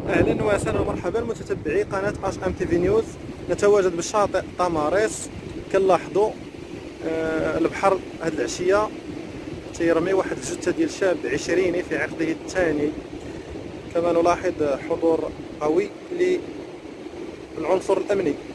اهلا وسهلا ومرحبا متتبعي قناه HMTV نيوز. نتواجد بالشاطئ طماريس. كنلاحظوا البحر هذه العشيه تيرمي واحد الجثه ديال شاب عشريني في عقده الثاني. كما نلاحظ حضور قوي للعنصر الامني.